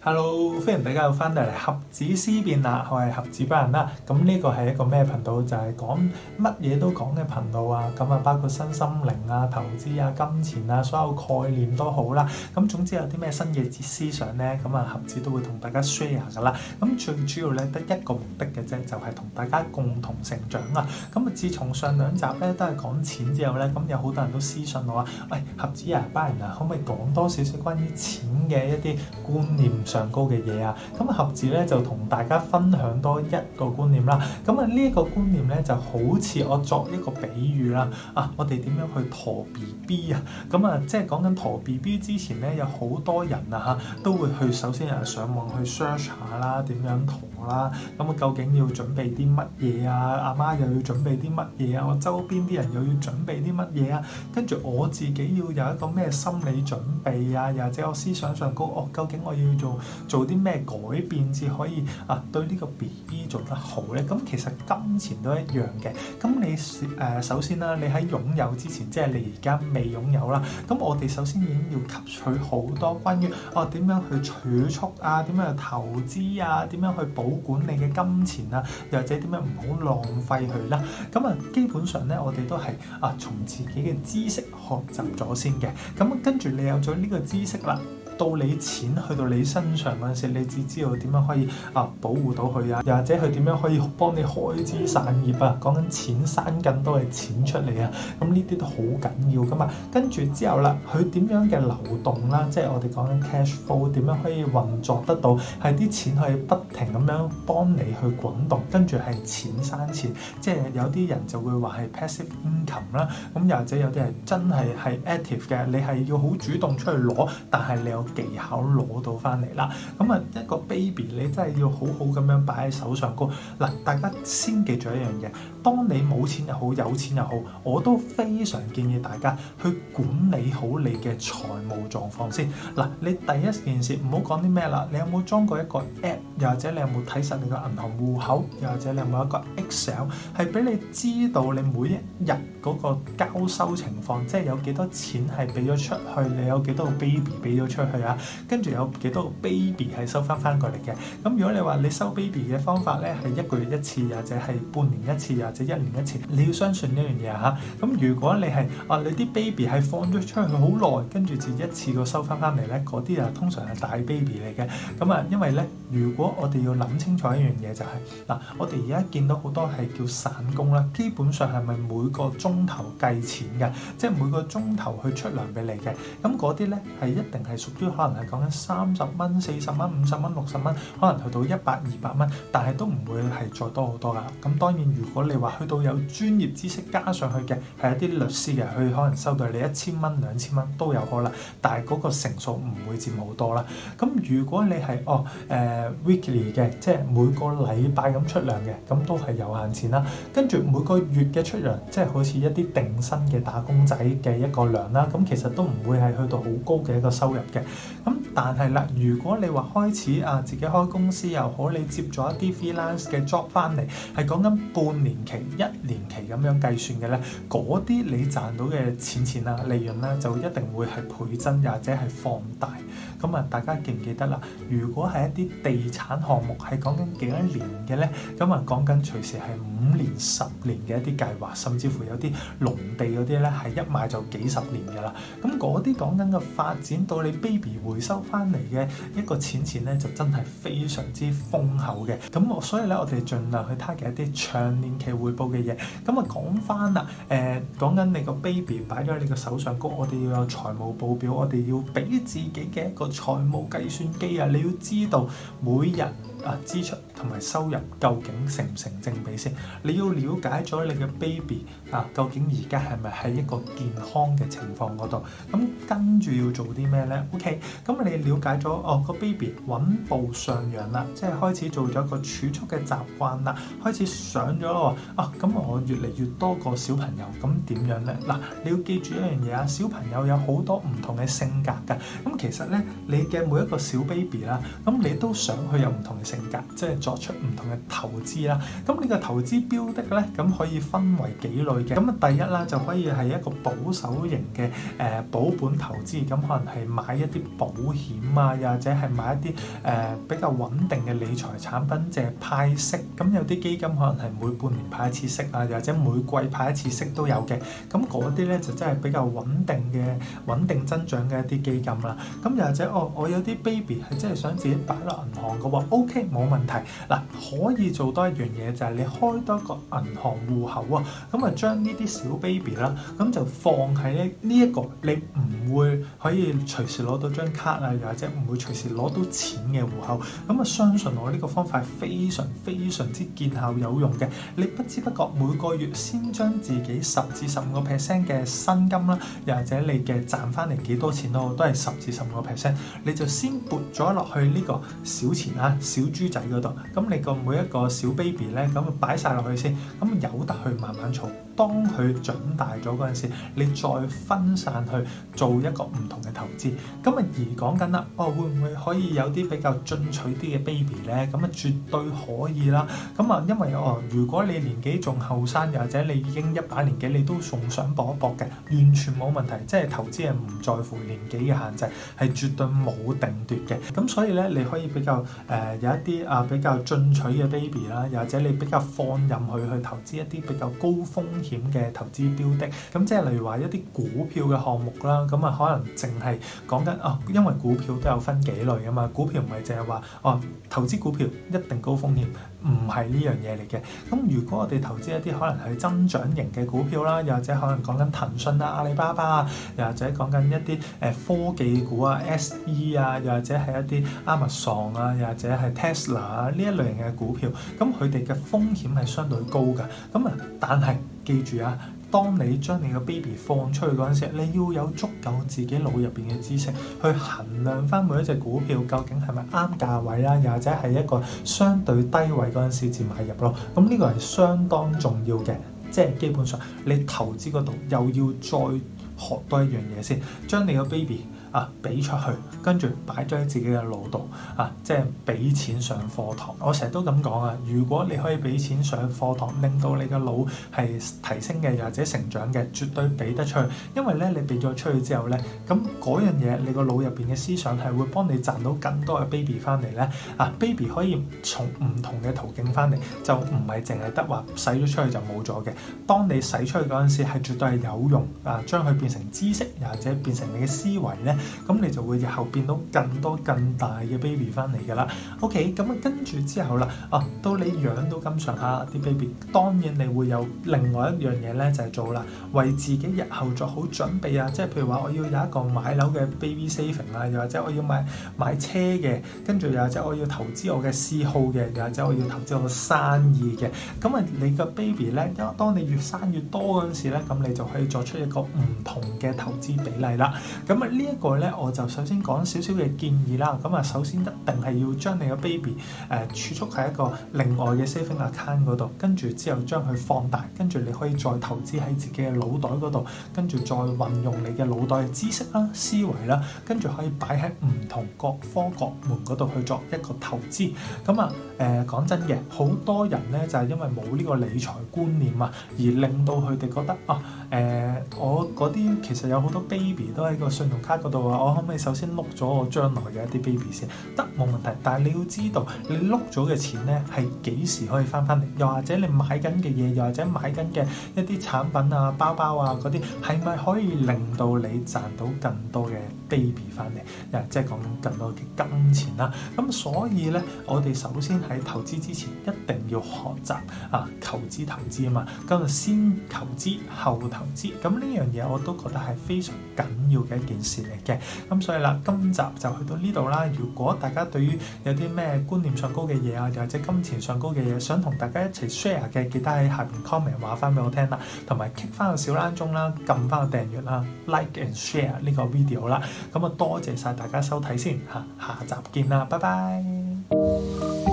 Hello，歡迎大家又翻到嚟盒子思辨啦，我係盒子班人啦。咁呢個係一個咩頻道？就係講乜嘢都講嘅頻道啊。咁啊，包括身心靈啊、投資啊、金錢啊，所有概念都好啦。咁總之有啲咩新嘅思想咧，咁啊盒子都會同大家 share 噶啦。咁最主要咧得一個目的嘅啫，就係同大家共同成長啊。咁啊，自從上兩集咧都係講錢之後咧，咁有好多人都私信我話：喂，盒子啊，班人啊，可唔可以講多少少關於錢嘅一啲觀念上高嘅嘢啊？咁盒子咧就同大家分享多一個觀念啦。咁啊呢一個觀念咧就好似我作一個比喻啦。我哋點樣去陀 BB 啊？咁啊即係講緊陀 BB 之前咧，有好多人都會去首先上網去 search 下啦，點樣陀啦。咁啊究竟要準備啲乜嘢啊？阿媽又要準備啲乜嘢啊？我周邊啲人又要準備啲乜嘢啊？跟住我自己要有一個咩心理準備啊？又或者我思想上高，究竟我要做啲咩改變至可以對呢個 BB 做得好咧？咁其實金錢都一樣嘅。咁你首先啦，你喺擁有之前，即係你而家未擁有啦。咁我哋首先已經要吸取好多關於點樣去儲蓄啊，點樣去投資啊，點樣去保管你嘅金錢啊，又或者點樣唔好浪費佢啦。咁基本上咧，我哋都係從自己嘅知識學習咗先嘅。咁跟住你有咗呢個知識啦，到你錢去到你身上嗰陣時，你只知道點樣可以保護到佢啊，又或者佢點樣可以幫你開枝散葉啊，講緊錢生更多嘅錢出嚟啊，咁呢啲都好緊要噶嘛。跟住之後啦，佢點樣嘅流動啦，即係我哋講緊 cash flow 點樣可以運作得到，係啲錢可以不停咁樣幫你去滾動，跟住係錢生錢，即係有啲人就會話係 passive income 啦，咁又或者有啲係真係 active 嘅，你係要好主動出去攞，但係你有技巧攞到翻嚟啦。咁一個 baby 你真係要好好咁樣擺喺手上高嗱。大家先記住一樣嘢，當你冇錢又好，有錢又好，我都非常建議大家去管理好你嘅財務狀況先嗱。你第一件事唔好講啲咩啦，你有冇裝過一個 app， 又或者你有冇睇實你個銀行戶口，又或者你有冇一個 Excel 係俾你知道你每一日嗰個交收情況，即係有幾多錢係俾咗出去，你有幾多個 baby 俾咗出去啊？跟住有幾多個 baby 係收翻過嚟嘅。咁如果你話你收 baby 嘅方法咧係1個月1次，或者係半年1次，或者1年1次，你要相信一樣嘢嚇。咁如果你係你啲 baby 係放咗出去好耐，跟住至一次過收翻嚟咧，嗰啲通常係大 baby 嚟嘅。咁因為咧，如果我哋要諗清楚一樣嘢就係我哋而家見到好多係叫散工啦，基本上係咪每個鐘頭計錢嘅，即係每個鐘頭去出糧俾你嘅。咁嗰啲咧係一定係屬於可能係講緊30蚊、40蚊、50蚊、60蚊，可能去到100、200蚊，但係都唔會係再多好多噶。咁當然，如果你話去到有專業知識加上去嘅，係一啲律師嘅，佢可能收到你1000蚊、2000蚊都有可能，但係嗰個成數唔會佔好多啦。咁如果你係weekly 嘅，即係每個禮拜咁出糧嘅，咁都係有限錢啦。跟住每個月嘅出糧，即係好似一啲定薪嘅打工仔嘅一個糧啦，咁其實都唔會係去到好高嘅一個收入嘅。咁但係啦，如果你話開始自己開公司又好，你接咗一啲 freelance 嘅 job 翻嚟，係講緊半年期、1年期咁樣計算嘅咧，嗰啲你賺到嘅錢啦、利潤啦，就一定會係倍增，又或者係放大。咁大家記唔記得啦？如果係一啲地產項目係講緊幾多年嘅咧，咁講緊隨時係5年、10年嘅一啲計劃，甚至乎有啲農地嗰啲咧係一買就幾十年㗎啦。咁嗰啲講緊嘅發展到你 baby 回收翻嚟嘅一個錢咧，就真係非常之豐厚嘅。咁所以咧，我哋盡量去 target 一啲長年期回報嘅嘢。咁講翻啦，講緊你個 baby 擺咗喺你個手上高，我哋要有財務報表，我哋要俾自己嘅一個財務計算機啊！你要知道每日支出同埋收入究竟成唔成正比先？你要了解咗你嘅 baby 究竟而家係咪喺一個健康嘅情況嗰度？咁跟住要做啲咩咧 ？OK， 咁你了解咗個 baby 穩步上揚啦，即係開始做咗個儲蓄嘅習慣啦，開始上咗咯咁我越嚟越多個小朋友，咁點樣咧？你要記住一樣嘢啊！小朋友有好多唔同嘅性格㗎。咁其實咧，你嘅每一個小 baby 啦，咁你都想佢有唔同嘅性格，即係作出唔同嘅投資啦。咁呢個投資標的咧，咁可以分為幾類嘅。咁第一啦，就可以係一個保守型嘅保本投資，咁可能係買一啲保險啊，又或者係買一啲比較穩定嘅理財產品，即係派息。咁有啲基金可能係每半年派一次息啊，又或者每季派一次息都有嘅。咁嗰啲咧就真係比較穩定增長嘅一啲基金啦。咁又或者我有啲 baby 係真係想自己擺落銀行嘅喎，OK 冇問題。嗱，可以做多一樣嘢就係你開多個銀行戶口啊，咁啊將呢啲小 baby 啦，咁就放喺呢一個你唔會可以隨時攞到張卡啊，又或者唔會隨時攞到錢嘅戶口。咁啊，相信我呢個方法係非常之見效有用嘅。你不知不覺每個月先將自己10至15% 嘅薪金啦，又或者你嘅賺翻嚟幾多錢都係10至15%，你就先撥咗落去呢個小錢啊、小豬仔嗰度。咁你個每一個小 baby 咧，咁擺晒落去先，咁由得去慢慢儲。當佢長大咗嗰陣時，你再分散去做一個唔同嘅投資。咁啊，而講緊啦，會唔會可以有啲比較進取啲嘅 baby 咧？咁啊，絕對可以啦。咁啊，因為如果你年紀仲後生，又或者你已經一把年紀，你都仲想搏一搏嘅，完全冇問題。即係投資係唔在乎年紀嘅限制，係絕對冇定奪嘅。咁所以咧，你可以比較有一啲比較進取嘅 baby 啦，又或者你比較放任佢去投資一啲比較高風險嘅投資標的。咁即係例如話一啲股票嘅項目啦，咁啊可能淨係講緊因為股票都有分幾類㗎嘛，股票唔係淨係話投資股票一定高風險，唔係呢樣嘢嚟嘅。咁如果我哋投資一啲可能係增長型嘅股票啦，又或者可能講緊騰訊啊、阿里巴巴啊，又或者講緊一啲科技股啊、SE 啊，又或者係一啲 Amazon 啊，又或者係 Tesla 啊呢一類型嘅股票，咁佢哋嘅風險係相對高㗎。咁啊，但係記住啊，當你將你個 baby 放出去嗰陣時，你要有足夠自己腦入邊嘅知識去衡量翻每一隻股票究竟係咪啱價位啦，又或者係一個相對低位嗰陣時至買入咯。咁呢個係相當重要嘅，即係基本上你投資嗰度又要再學多一樣嘢先，將你個 baby俾出去，跟住擺咗喺自己嘅腦度即係俾錢上課堂。我成日都咁講啊，如果你可以俾錢上課堂，令到你嘅腦係提升嘅，又或者成長嘅，絕對俾得出去。因為咧，你俾咗出去之後咧，咁嗰樣嘢你個腦入邊嘅思想係會幫你賺到更多嘅 baby 翻嚟咧。baby 可以從唔同嘅途徑翻嚟，就唔係淨係得話使咗出去就冇咗嘅。當你使出去嗰陣時，係絕對係有用將佢變成知識，又或者變成你嘅思維咧。咁你就會日後變到更多更大嘅 baby 翻嚟㗎啦。OK， 咁跟住之後啦，到你養到咁上下啲 baby， 當然你會有另外一樣嘢咧，就係做啦，為自己日後做好準備啊。即係譬如話，我要有一個買樓嘅 baby saving 啊，又或者我要買車嘅，跟住又或者我要投資我嘅嗜好嘅，又或者我要投資我嘅生意嘅。咁啊，你個 baby 咧，當你越生越多嗰陣時咧，咁你就可以作出一個唔同嘅投資比例啦。咁啊，呢一個咧，我就首先講少少嘅建議啦。咁啊，首先一定係要將你個 baby 儲蓄喺一個另外嘅 saving account 嗰度，跟住之後將佢放大，跟住你可以再投資喺自己嘅腦袋嗰度，跟住再運用你嘅腦袋嘅知識啦、思維啦，跟住可以擺喺唔同各科各門嗰度去作一個投資。咁啊，講真嘅，好多人咧就係因為冇呢個理財觀念而令到佢哋覺得我嗰啲其實有好多 baby 都喺個信用卡嗰度我可唔可以首先碌咗我將來嘅一啲 baby 先？得，冇問題。但係你要知道，你碌咗嘅錢咧係幾時可以翻嚟？又或者你買緊嘅嘢，又或者買緊嘅一啲產品啊、包包啊嗰啲，係咪可以令到你賺到更多嘅 baby 翻嚟？即係講更多嘅金錢啦。咁所以咧，我哋首先喺投資之前一定要學習求知投資啊嘛。咁先求知後投資，咁呢樣嘢我都覺得係非常緊要嘅一件事嚟嘅。咁所以啦，今集就去到呢度啦。如果大家對於有啲咩觀念上高嘅嘢啊，又或者金錢上高嘅嘢，想同大家一齊 share 嘅，記得喺下邊 comment 話翻俾我聽啦，同埋 click 翻個小鈴鐘啦，撳翻個訂閱啦 ，like and share 呢個 video 啦。咁多謝晒大家收睇先，下集見啦，拜拜。